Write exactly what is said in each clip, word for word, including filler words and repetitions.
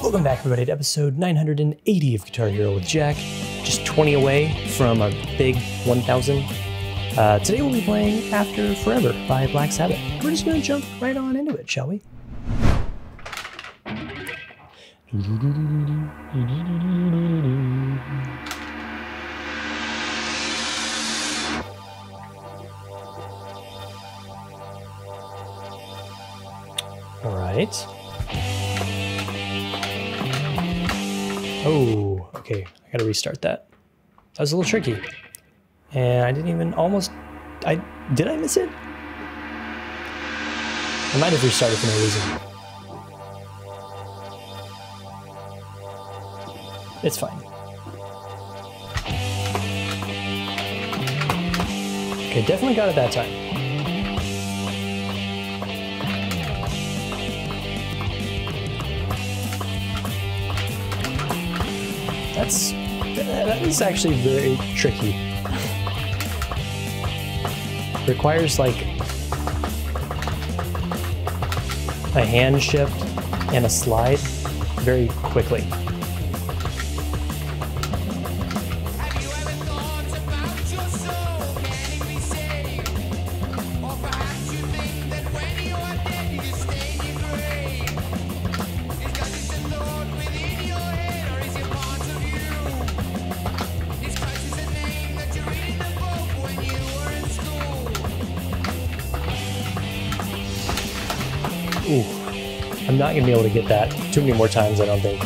Welcome back, everybody, to episode nine hundred eighty of Guitar Hero with Jack. Just twenty away from a big one thousand. Uh, today we'll be playing After Forever by Black Sabbath. We're just going to jump right on into it, shall we? All right. Oh, okay. I gotta restart that. That was a little tricky. And I didn't even almost... I Did I miss it? I might have restarted for no reason. It's fine. Okay, definitely got it that time. That's, that is actually very tricky. Requires like a hand shift and a slide very quickly. Ooh, I'm not gonna be able to get that too many more times, I don't think.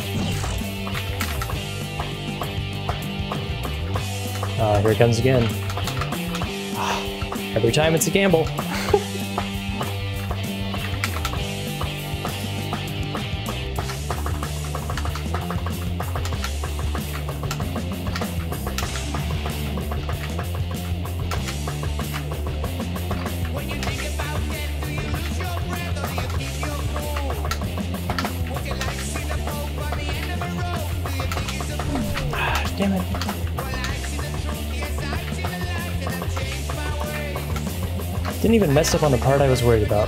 Uh, here it comes again. Every time it's a gamble. Damn it. Didn't even mess up on the part I was worried about.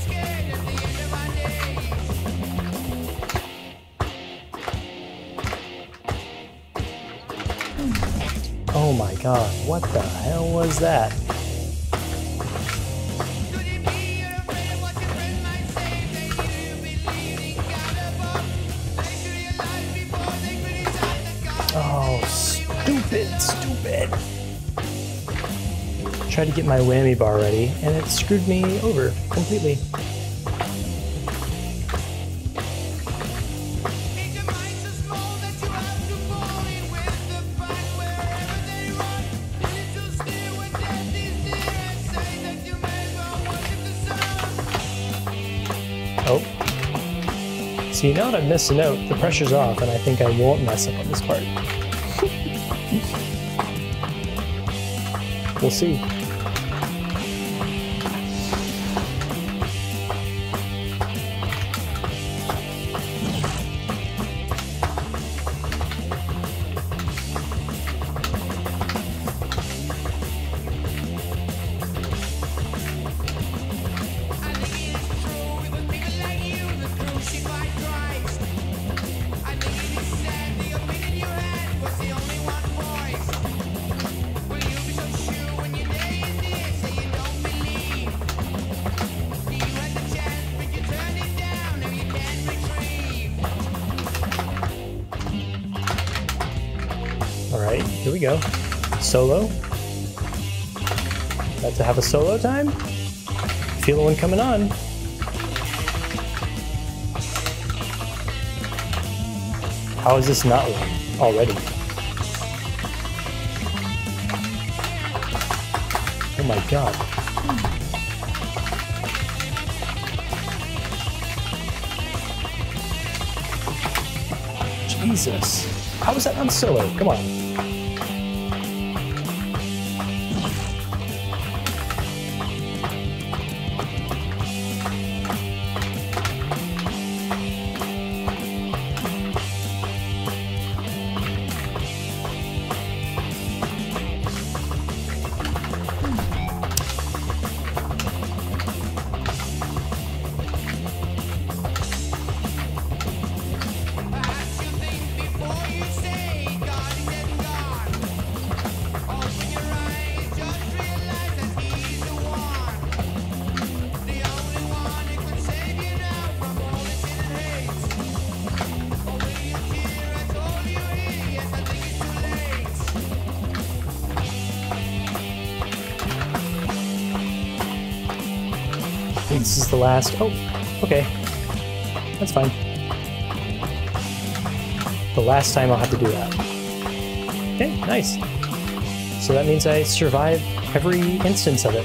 Oh my god, what the hell was that? Oh, stupid, stupid. Tried to get my whammy bar ready, and it screwed me over completely. Oh. See, now that I've missed a note, the pressure's off, and I think I won't mess up on this part. We'll see. Alright, here we go. Solo. About to have a solo time? Feel one coming on. How is this not one already? Oh my god. Jesus. How was that not solo? Come on. This is the last. Oh, okay. That's fine. The last time I'll have to do that. Okay, nice. So that means I survive every instance of it.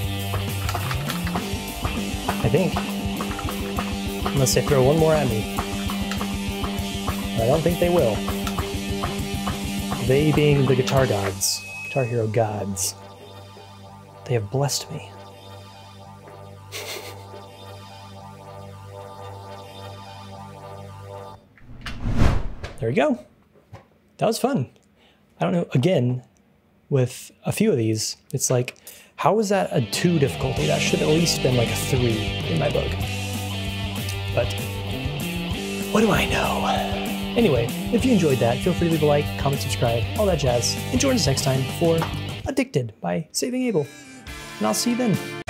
I think. Unless they throw one more at me. I don't think they will. They being the guitar gods. Guitar Hero gods. They have blessed me. There we go. That was fun. I don't know, again, with a few of these, it's like, how was that a two difficulty? That should have at least been like a three in my book. But what do I know? Anyway, if you enjoyed that, feel free to leave a like, comment, subscribe, all that jazz. And join us next time for Addicted by Saving Abel. And I'll see you then.